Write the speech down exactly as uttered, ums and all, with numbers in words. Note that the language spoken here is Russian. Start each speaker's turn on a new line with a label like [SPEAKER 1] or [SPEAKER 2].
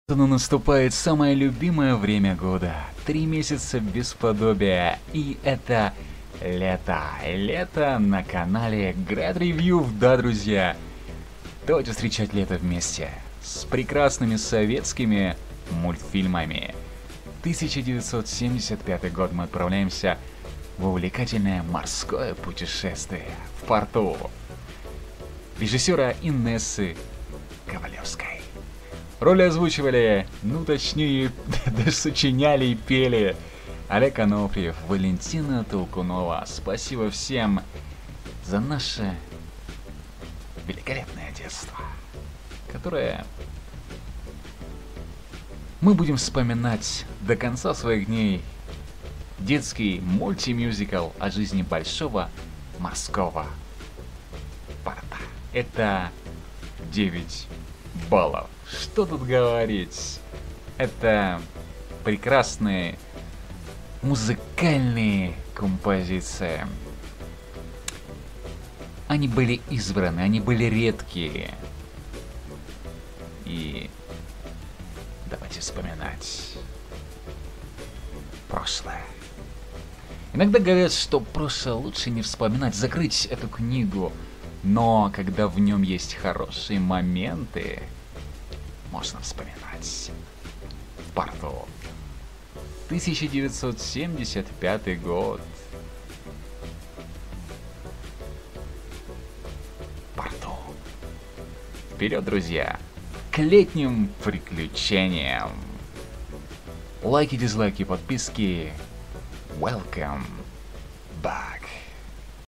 [SPEAKER 1] Но наступает самое любимое время года. Три месяца бесподобия. И это лето. Лето на канале Great Review. Да, друзья. Давайте встречать лето вместе. С прекрасными советскими мультфильмами. тысяча девятьсот семьдесят пятый год. Мы отправляемся в увлекательное морское путешествие в порту режиссера Инессы Ковалевской. Роли озвучивали, ну точнее, даже сочиняли и пели Олег Анофриев, Валентина Толкунова. Спасибо всем за наше великолепное детство, которое мы будем вспоминать до конца своих дней. Детский мультимюзикл о жизни большого морского порта. Это девять баллов. Что тут говорить? Это прекрасные музыкальные композиции. Они были избраны, они были редкие. И давайте вспоминать прошлое. Иногда говорят, что прошлое лучше не вспоминать, закрыть эту книгу. Но когда в нем есть хорошие моменты, можно вспоминать. В порту. тысяча девятьсот семьдесят пятый год. В порту. Вперед, друзья, к летним приключениям. Лайки, дизлайки, подписки. Welcome back.